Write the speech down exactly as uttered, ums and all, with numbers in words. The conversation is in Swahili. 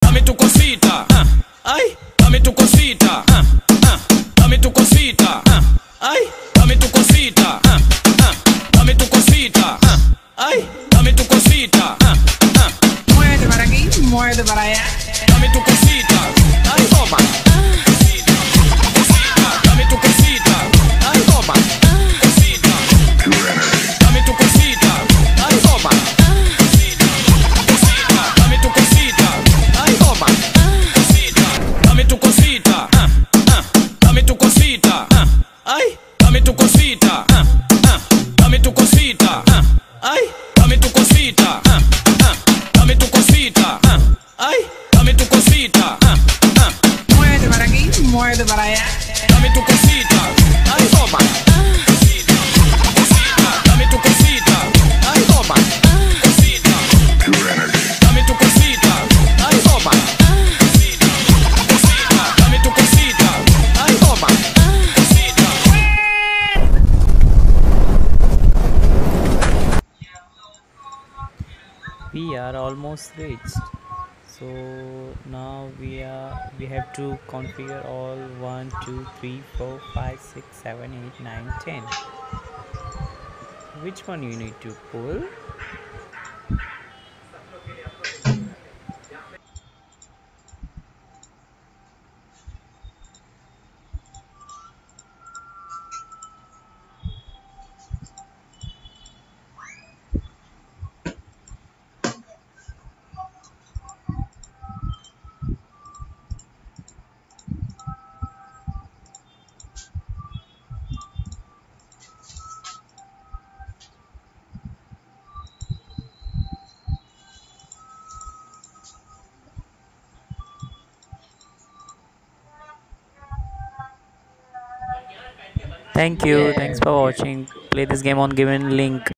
dame tu cosita, uh, ay, dame tu cosita, uh, uh, dame tu cosita, uh, ay, dame tu cosita, uh, uh, dame tu cosita, uh, ay, dame tu cosita, uh, uh, muévete para aquí, muévete para allá, dame tu cosita, ay, toma, cosita, cosita, dame tu cosita, ay, toma, cosita, dame tu cosita, ay, toma, cosita, cosita, dame tu cosita, ay, toma, cosita, dame tu cosita, ah, ah, dame tu cosita, ah, ay, dame tu cosita, ah, ah, dame tu cosita, ah, ay, dame tu cosita, ah, ah, dame tu cosita, ah, ay, dame tu cosita, ah, ah, muévete para aquí, muévete para allá, dame tu cosita, ay, toma, cosita, cosita, dame tu cosita, ay, toma, cosita, dame tu cosita, ay, toma, cosita, cosita, dame tu cosita, ay, toma, cosita. We are almost reached. So now we are we have to configure all one two three four five six seven eight nine ten. Which one you need to pull? Thank you. Thanks for watching. Play this game on given link.